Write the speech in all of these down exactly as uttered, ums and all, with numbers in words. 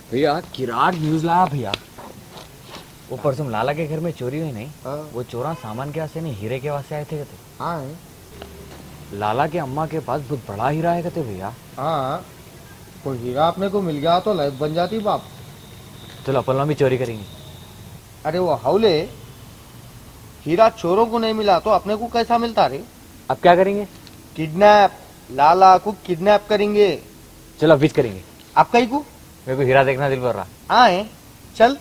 भैया किराक न्यूज लाया भैया। वो परसों लाला के घर में चोरी हुई नहीं। हाँ। वो चोरा सामान के वास्ते नहीं हीरे के वास्ते आए थे कहते। हाँ है। लाला के अम्मा के पास बहुत बड़ा हीरा है कहते भैया। हाँ कोई हीरा अपने को मिल गया तो लाइफ बन जाती बाप। चलो अपन भी चोरी करेंगे। अरे वो हौले हीरा चोरों को नहीं मिला तो अपने को कैसा मिलता रे। अब क्या करेंगे? किडनैप। लाला को किडनैप करेंगे। चलो अब करेंगे। आप कहीं को मेरे को हीरा देखना दिल कर रहा। हाँ है चल।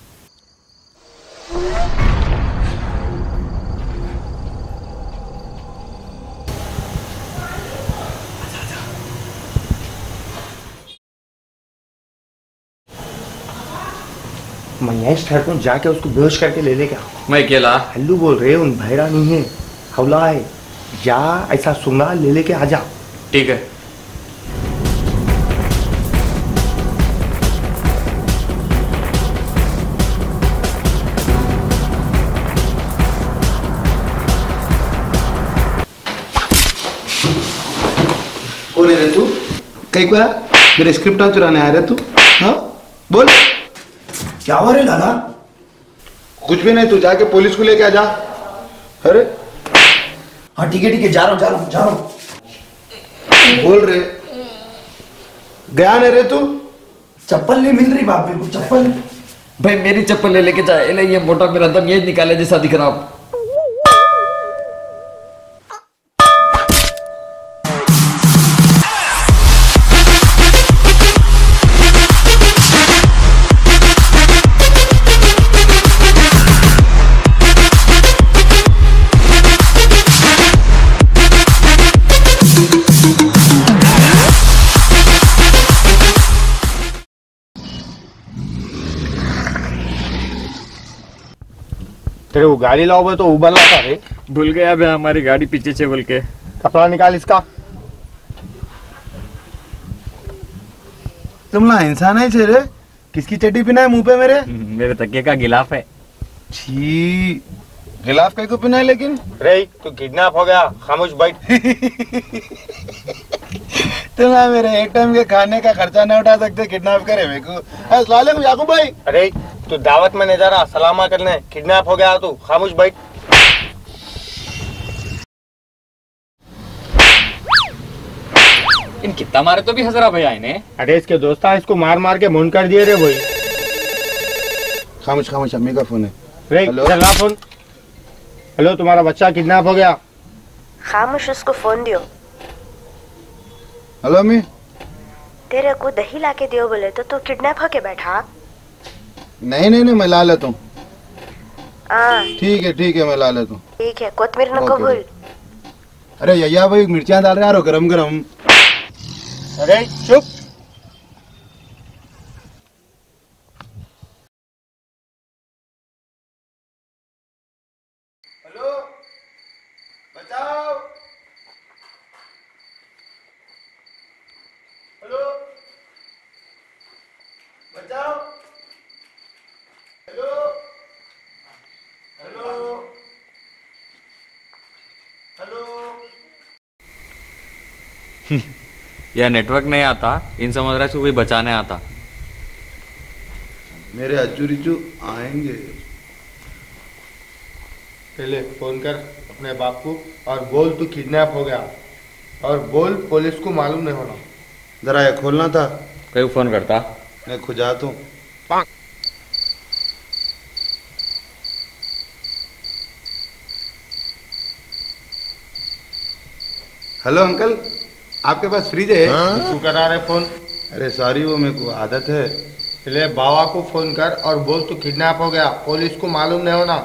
मैं यही स्टार्ट में जाके उसको बेहोश करके ले ले क्या? मैं अकेला हल्लू बोल रहे उन भैरा नहीं है हौला है। जा ऐसा सुंगा ले लेके आ जा। ठीक है। कौन है रे तू? कहीं को मेरे स्क्रिप्ट चुराने आ रहे तू? हाँ बोल क्या हो रहा है लाला? कुछ भी नहीं, तू जाके पुलिस को लेके आ जा। अरे हाँ ठीक है ठीक है जा रहा हूँ जा रहा हूँ जा रहा हूँ। बोल रहे गया नहीं रे तू? चप्पल नहीं मिल रही बाप मेरे को चप्पल। भाई मेरी चप्पल ले लेके जाए। ले ये मोटा मेरा दम ये निकाले जैसा दिख रहा। तेरे वो गाड़ी लाओ तो उबल रहा था रे। भूल गया बे हमारी गाड़ी पीछे से बोल के। कपड़ा निकाल इसका। तुम ना इंसान है रे। किसकी चड्डी पहना है मुंह पे मेरे? मेरे तकिए का गिलाफ है। छी गिलाफ कहीं को पहना है लेकिन? रे तू किडनैप हो गया खामोश बैठ। तुम ना मेरे एक टाइम के खाने का खर्चा नहीं उठा सकते किडनैप करे मेरे को। लाले को याकूब भाई। अरे तू दावत में नहीं जा रहा सलामा करने किडनैप हो गया तू खामोश बैठ। इन कितना मारे तो भी हजरा भैया इन्हें। अरे इसके दोस्त इसको मार मार के मुंड कर दिए रे भाई। खामोश खामोश अम्मी का फोन है। हेलो चला फोन। हेलो तुम्हारा बच्चा किडनैप हो गया। खामोश उसको फोन दियो। हेलो अम्मी। तेरे को दही लाके दियो बोले तो तू किडनैप होके बैठा। नहीं नहीं नहीं मैं ला लेता हूँ। ठीक है ठीक है मैं ला लेता हूँ। ठीक है कोतमीर न को भूल। अरे यया भाई मिर्चियाँ डाल रहे यार गरम गरम। अरे चुप। हेलो बचाओ। हेलो बचाओ। Hello hello hello. यह नेटवर्क नहीं आता इन समझ रहा है कोई बचाने आता। मेरे अज्जू रिज्जू आएंगे। पहले फोन कर अपने बाप को और बोल तू किडनैप हो गया और बोल पुलिस को मालूम नहीं होना। जरा ये खोलना था। कहीं फोन करता मैं खुजा तू। हेलो अंकल आपके पास फ्रिज है? तू करा रहे फोन? अरे सॉरी वो मेरे को आदत है। पहले बाबा को फोन कर और बोल तू किडनैप हो गया पुलिस को मालूम नहीं होना।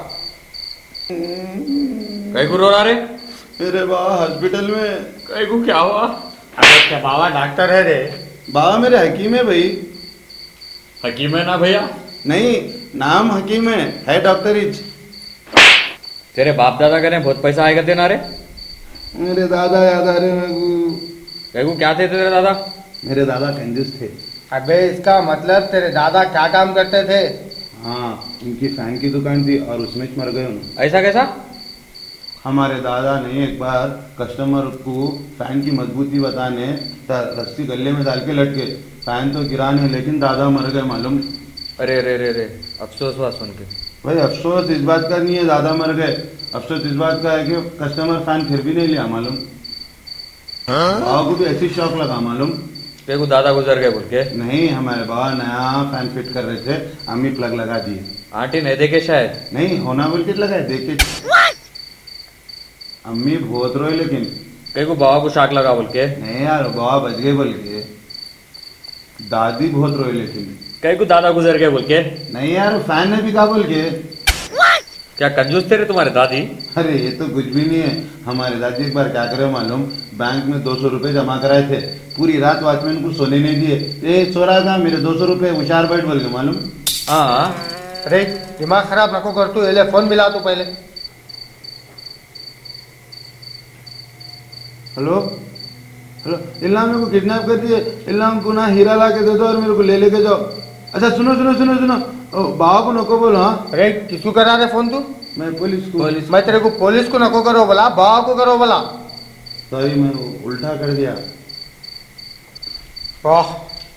कहीं को रो रहा रे? मेरे बाबा हॉस्पिटल में। कहीं को क्या हुआ? अरे क्या बाबा डॉक्टर है रे? बाबा मेरे हकीम है भाई। हकीम है ना भैया? नहीं नाम हकीम है, है डॉक्टर इज। तेरे बाप दादा करे बहुत पैसा आएगा देना रे? मेरे दादा याद आ रहे मेरे को। क्या थे तेरे दादा? मेरे दादा कंजूस थे। अबे इसका मतलब तेरे दादा क्या काम करते थे? हाँ उनकी फैन की दुकान थी और उसमें मर गए उन्होंने। ऐसा कैसा? हमारे दादा ने एक बार कस्टमर को फैन की मजबूती बताने रस्सी गले में डाल के लटके फैन तो गिरा नहीं, लेकिन दादा मर गए मालूम। अरे अरे अरे अरे अफसोस हुआ सुन के। भाई अफसोस इस बात का नहीं है दादा मर गए, अफसोस इस बात का है कि कस्टमर फैन फिर भी नहीं लिया मालूम। बाबा को भी ऐसी शौक लगा मालूम। देखो दादा गुजर गए बोल के। नहीं, हमारे बाबा नया फैन फिट कर रहे थे, अम्मी प्लग लगा दिए। आंटी नहीं देखे शायद। नहीं होना बोल के लगाए, देख के अम्मी बहुत रोए, लेकिन कहीं को बाबा को शाक लगा बोल के। नहीं यार बाबा बच गए बोल के, दादी बहुत रोई, लेकिन कहीं को दादा गुजर गए बोल के। नहीं यार फैन ने भी कहा बोल के। क्या कंजूस थे रे तुम्हारे दादी। अरे ये तो कुछ भी नहीं है, हमारे दादी एक बार क्या करे मालूम, बैंक में दो सौ रुपये जमा कराए थे, पूरी रात वॉचमैन को सोने नहीं दिए, ये सो रहा था, मेरे दो सौ रुपये होशियार बैठ बोल के मालूम। हाँ अरे दिमाग खराब नको कर तू, एले फोन मिला तू पहले। हेलो हेलो, इल्लाम मेरे को किडनैप कर दिए, इल्लाम को ना हीरा ला के दे दो और मेरे को ले लेके जाओ। अच्छा सुनो सुनो सुनो सुनो, बाबा को नको बोलो। हाँ अरे किसको करा रहे फोन तू? मैं पुलिस को। पुलिस। मैं तेरे को पुलिस को नको करो बोला, बाबा को करो बोला। सॉरी मैं उल्टा कर दिया। वाह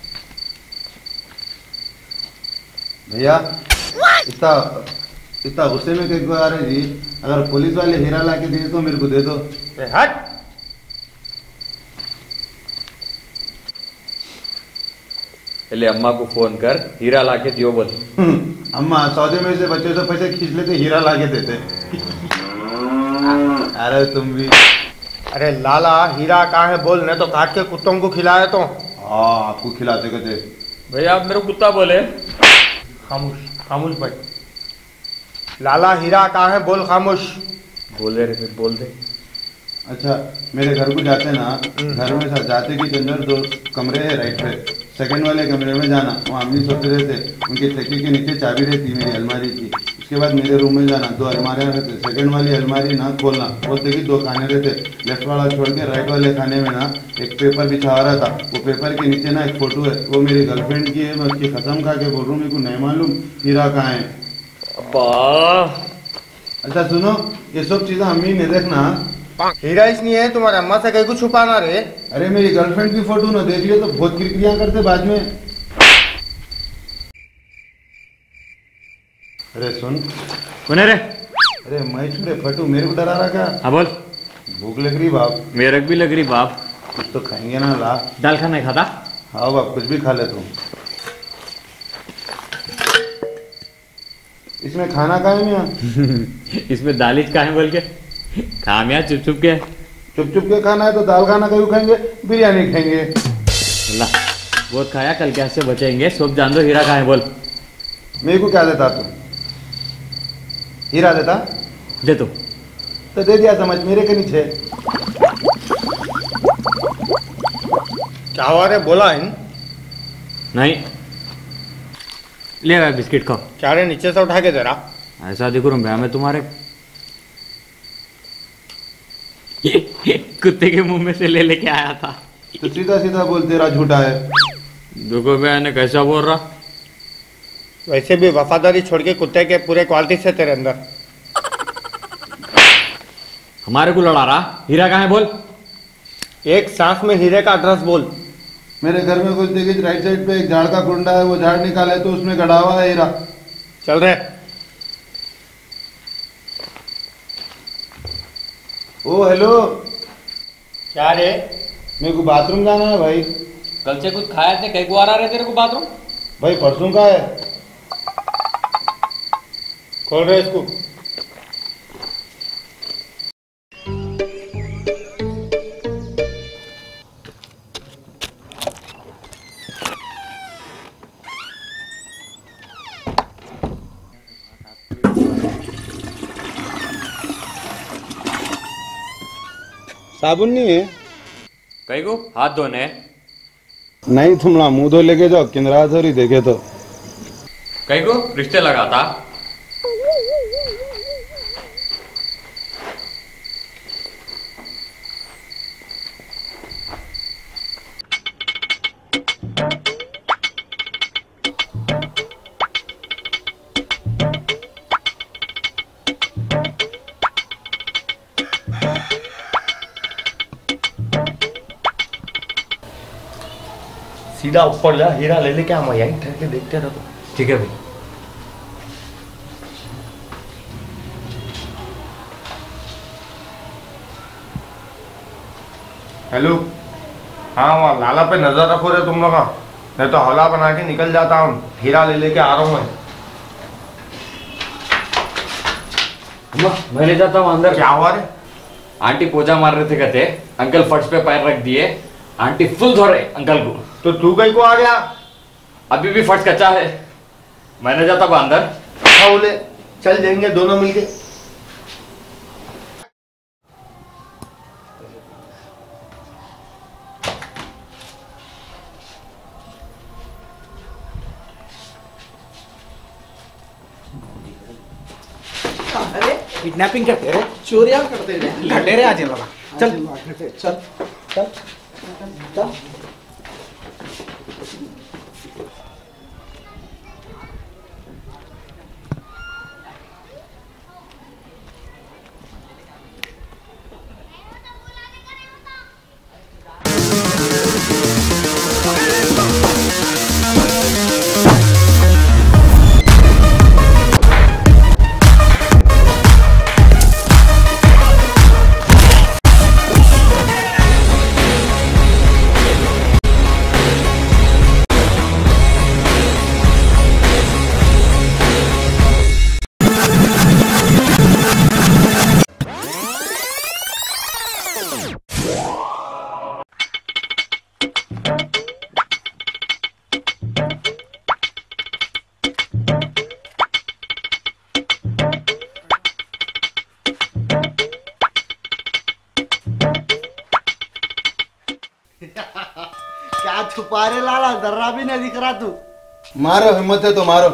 भैया इतना इतना गुस्से में कहीं को आ रहे जी, अगर पुलिस वाले हीरा ला के दे तो मेरे को दे दो। ए, हट। पहले अम्मा को फोन कर हीरा ला के दियो बोल। अम्मा सौदे में से बच्चे से पैसे खींच लेते, हीरा ला के देते। अरे तुम भी। अरे लाला हीरा कहाँ है बोल, नहीं तो काट के कुत्तों को खिलाए तो। हाँ आपको खिलाते कहते। भैया आप मेरे को कुत्ता बोले। खामोश खामोश भाई। लाला हीरा कहाँ है बोल, खामोश। बोले रे फिर बोल दे। अच्छा मेरे घर को जाते ना, घर में सर जाते कि अंदर दो कमरे हैं राइट पे, सेकंड वाले कमरे में जाना, वहाँ अम्मी सोते रहते, उनके तकिए के नीचे चाबी रहती मेरी अलमारी की। उसके बाद मेरे रूम में जाना, दो अलमारियाँ रहते, सेकंड वाली अलमारी ना खोलना, बोलते कि दो खाने रहते, लेफ्ट वाला छोड़ के राइट वाले खाने में ना एक पेपर बिछा हुआ रहता, वो पेपर के नीचे ना एक फोटो है, वो मेरी गर्लफ्रेंड की है। मैं उसकी कसम खा के बोल रहा हूँ मेरे को नहीं मालूम हीरा कहाँ है। अब्बा अच्छा सुनो, ये सब चीज़ें अम्मी ने देखना। हीरा इसलिए है तुम्हारे अम्मा से कहीं को छुपाना रे। अरे मेरी गर्लफ्रेंड की फोटो ना देख लियो तो बहुत किरकिरियां करते बाद में। अरे सुन। कौन है रे? अरे मैं छुरे फटू, मेरे को डरा रहा क्या? हाँ बोल। भूख लग रही बाप। मेरे को भी लग रही बाप। कुछ तो खाएंगे ना ला। दाल खाना खाता? हाँ बाप कुछ भी खा ले तू। इसमें खाना का है नहीं। इसमें दालिच का है बोल के खामिया चुप चुप के। चुप चुप के खाना है तो दाल खाना क्यों खाएंगे, बिरयानी खाएंगे। ला बहुत खाया, कल कैसे बचेंगे, सब जान दो। हीरा कहाँ है बोल। मेरे को क्या देता तू? हीरा देता? दे तो तो दे दिया समझ, मेरे के नीचे। क्या हुआ रे, बोला इन? नहीं ले भाई बिस्किट खाओ। क्या रे नीचे से उठा के दे रहा? ऐसा दिख रहा भैया मैं तुम्हारे कुत्ते के मुंह में से ले लेके आया था। तो सीधा सीधा बोल तेरा झूठा है। देखो भैया ने कैसा बोल रहा। वैसे भी वफादारी छोड़ के कुत्ते के पूरे क्वालिटी से तेरे अंदर। हमारे को लड़ा रहा। हीरा कहाँ है बोल। एक सांस में हीरे का एड्रेस बोल। मेरे घर में कुछ देखिए राइट साइड पे एक झाड़ का कुंडा है, वो झाड़ निकाले तो उसमें गड़ा हुआ है हीरा। चल रहे। ओ हेलो। क्या रे? मेरे को बाथरूम जाना है भाई। कल से कुछ खाया थे, कहीं को आ रहा है तेरे को बाथरूम। भाई परसों का है। खोल रहे इसको। साबुन नहीं है? कहीं को हाथ धोने। नहीं तुम ना मुंह धो लेके जाओ, किंदरा थोड़ी देखे तो। कहीं को रिश्ते लगाता। सीधा ऊपर जा, हीरा ले लेके हम यहीं ठहर के देखते रहो। ठीक है भाई। हेलो, हाँ वहाँ लाला पे नजर रखो रे तुम लोग, नहीं तो हौला बना के निकल जाता हूँ। हीरा ले लेके आ रहा हूँ मैं। मैं ले जाता हूँ अंदर। क्या हुआ रे? आंटी पोजा मार रहे थे, कहते अंकल फर्श पे पैर रख दिए, आंटी फुल धो रहे अंकल को। तो तू कहीं को आ गया? अभी भी फर्श कच्चा है, मैंने जाता हूँ अंदर। हाँ बोले चल जाएंगे दोनों मिलके। अरे किडनैपिंग करते रहे, चोरियां करते रहे, घटे रहे आज ये लोग। चल चल चल चल। क्या छुपा रे लाला, जर्रा भी नहीं दिख रहा तू। मारो, हिम्मत है तो मारो।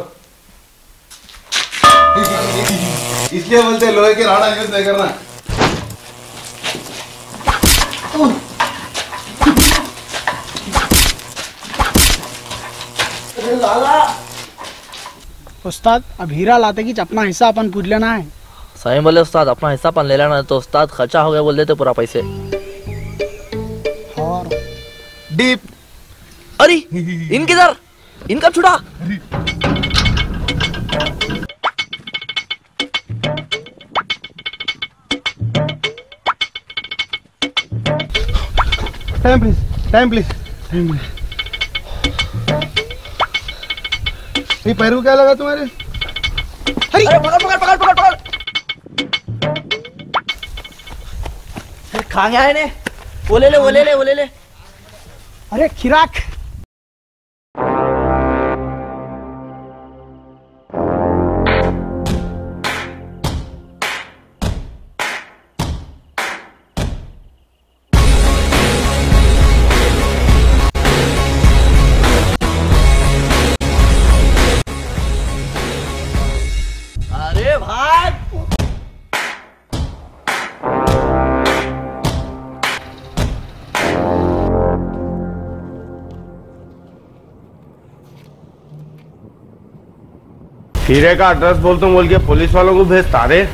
इसलिए बोलते लोहे के राड़ा यूज नहीं करना। अरे लाला उस्ताद, अब हीरा लाते की अपना हिस्सा अपन पूछ लेना है। सही बोले उस्ताद, अपना हिस्सा अपन ले लेना है। तो उस्ताद खर्चा हो गया बोल देते पूरा पैसे। और डीप। अरे इन किधर, इनका छुड़ा। Time please, time please, time please. ये पैर को क्या लगा तुम्हारे? अरे पकड़ पकड़ पकड़ पकड़ पकड़। कहाँ गया है? वो ले ले वो ले ले वो ले ले। अरे खिराक, अरे भाग। हीरे का एड्रेस बोल तुम बोल के पुलिस वालों को भेजता रे।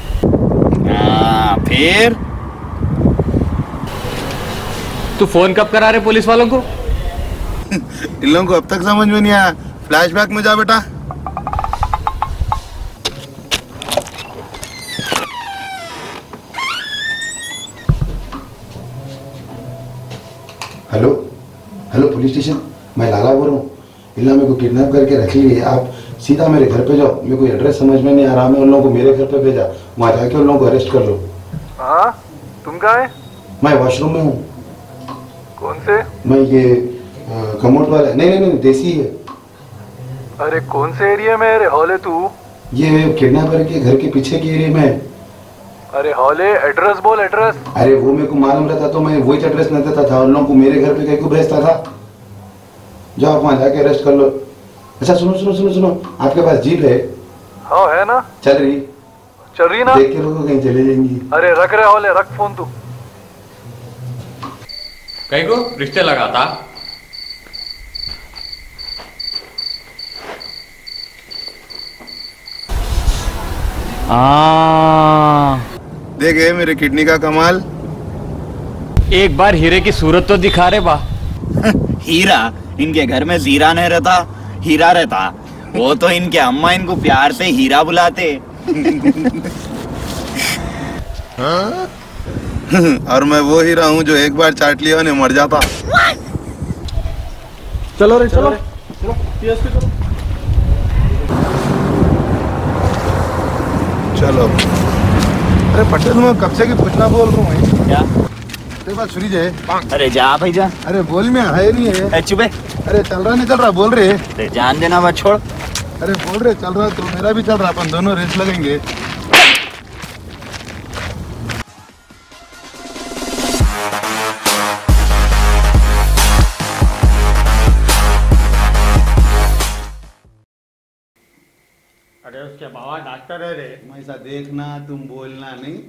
हाँ, फिर तू फोन कब करा रहे पुलिस वालों को? इन लोगों को अब तक समझ में नहीं आया। फ्लैशबैक में जा बेटा। हेलो हेलो पुलिस स्टेशन, मैं लाला बोल रहा हूँ। इल्ला मेरे को किडनैप करके रख लिए। आप सीधा मेरे घर पे जाओ। मेरे को एड्रेस समझ में नहीं आ रहा। मैं उन लोगों को मेरे घर पे भेजा, वहाँ जाके उन लोगों को अरेस्ट कर लो। हाँ तुम कहाँ है? मैं वॉशरूम में हूँ। कौन से? मैं ये कमोड वाला। नहीं नहीं नहीं, देसी है। अरे कौन से एरिया में रे हॉले तू? ये किडनैपर के घर के पीछे के एरिया में है। अरे हॉले एड्रेस बोल एड्रेस। अरे वो मेरे को मालूम रहता तो मैं वही एड्रेस नहीं देता था। उन लोगों को मेरे घर पे कहीं को भेजता था। जाओ आप वहाँ जाके अरेस्ट कर लो। अच्छा सुनो सुनो सुनो सुनो, आपके पास जीप है? हाँ है ना, चल रही चल रही ना। देख के लोगों कहीं चले जाएंगी। अरे रख रहे हॉले, रख फोन तू। कहीं को रिश्ते लगाता। आ देखे मेरे किडनी का कमाल। एक बार हीरे की सूरत तो दिखा रे बा। हीरा? इनके घर में जीरा नहीं रहता, हीरा रहता। वो तो इनके अम्मा इनको प्यार से हीरा बुलाते। हाँ? और मैं वो हीरा हूँ जो एक बार चाट लिया उन्हें मर जाता। चलो रे चलो, चलो चलो चलो। अरे पटेल, मैं कब से की पूछना बोल रहा हूँ। क्या तेरी बात सुनी जाए? अरे जा भाई जा। अरे बोल में है नहीं है। चुपे। अरे चल रहा नहीं चल रहा बोल रहे। अरे जान देना बात छोड़। अरे बोल रहे चल रहा तो मेरा भी चल रहा, अपन दोनों रेस लगेंगे। अरे उसके बाबा डॉक्टर है रे। तुम ऐसा देखना, तुम बोलना नहीं।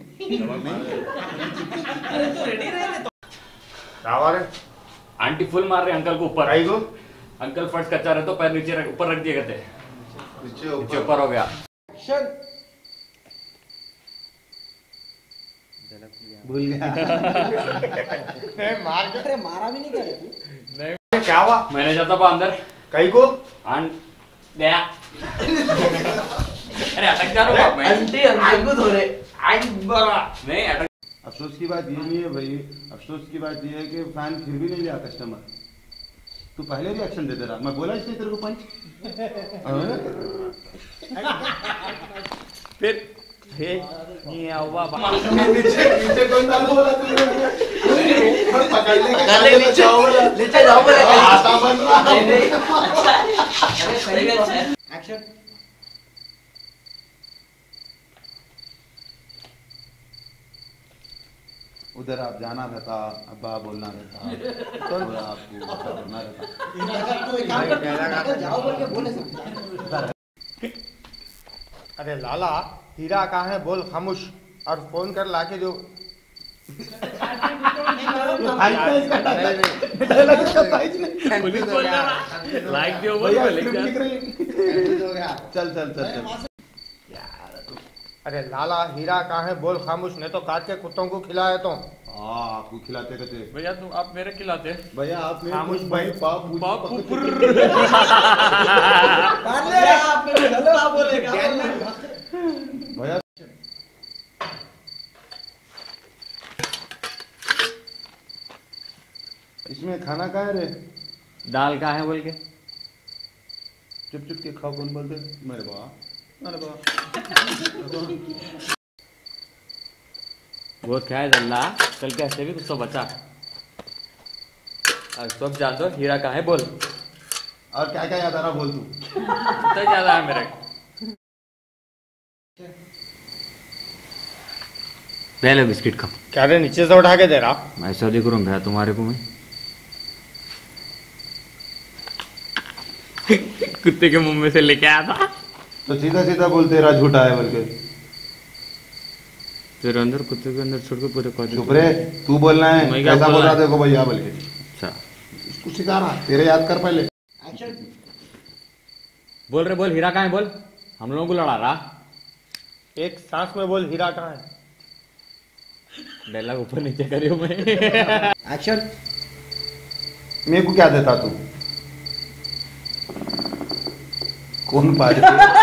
आंटी फुल मार रहे अंकल को ऊपर। आई गो अंकल फर्स्ट कच्चा रहे तो पैर नीचे रख, ऊपर रख दिए करते। नीचे नीचे ऊपर हो गया। भूल गया। नहीं मार के। अरे मारा भी नहीं क्या तू? नहीं क्या हुआ? मैंने जाता पा अंदर कहीं को आंट गया। अरे अटक जा रहा हूँ मैं। आंटी अंकल को धो रहे। नहीं अटक। अफसोस की बात ये नहीं है भाई, अफसोस की बात ये है कि फैन फिर भी नहीं लिया कस्टमर। तू पहले रिएक्शन दे दे रहा, मैं बोला इसलिए तेरे को पंच। फिर ये हुआ नीचे नीचे कौन डाल बोला तूने? पकड़ ले ले नीचे जाओ बोला। नीचे जाओ बोला। आता बन रहा। अरे सही बात है। एक्शन। उधर आप जाना रहता, अब्बा बोलना रहता, और आपको बोलना रहता। जाओ बोल के बोले सब। अरे लाला हीरा कहाँ है बोल खामोश, और फोन कर लाके जो लाइक दियो बोल। चल चल चल चल। अरे लाला हीरा कहाँ है बोल खामोश, नहीं तो काट के कुत्तों को खिलाए तो। हाँ आपको खिलाते कहते भैया तुम आप मेरे खिलाते। भैया आप मेरे खामोश को भाई। पाप पाप ऊपर। भैया इसमें खाना कहाँ है रे? दाल का है बोल के चुप चुप के खाओ। कौन बोलते? मेरे बा मेरे बा। बहुत क्या है जल्ला, कल के ऐसे भी कुछ तो बचा। अब सब जान दो हीरा कहाँ है बोल। और क्या क्या याद आ रहा बोल तू। तो ज्यादा है मेरे। पहले बिस्किट खा। क्या रे नीचे से उठा के दे रहा? मैं ऐसा देख रहा हूँ भैया तुम्हारे को मैं। कुत्ते के मुंह में से लेके आया था। तो सीधा सीधा बोलते रहा झूठा है बोल के। तेरे अंदर कुत्ते के अंदर छोड़ के पूरे कॉलेज। चुप रे, तू बोलना है। मैं क्या कैसा बोल बोलना रहा देखो भैया बोल के। अच्छा इसको सिखा रहा, तेरे याद कर पहले। एक्शन। बोल रहे बोल हीरा कहाँ है बोल। हम लोगों को लड़ा रहा। एक सांस में बोल हीरा कहाँ है। डायलॉग ऊपर नीचे करियो मैं। एक्शन। मेरे को क्या देता तू? कौन पार्टी?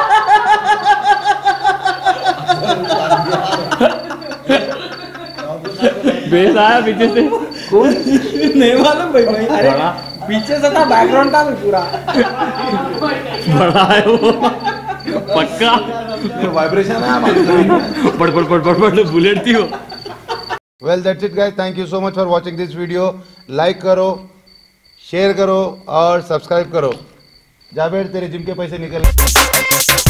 बेस आया पीछे से। कौन? नहीं मालूम भाई भाई। अरे पीछे से था, बैकग्राउंड था पूरा। बड़ा है वो पक्का। वाइब्रेशन है। पड़ पड़ पड़ पड़ पड़ बुलेट थी वो। Well that's it guys, thank you so much for watching this video. Like करो, शेयर करो और सब्सक्राइब करो। जावेद तेरे जिम के पैसे निकल।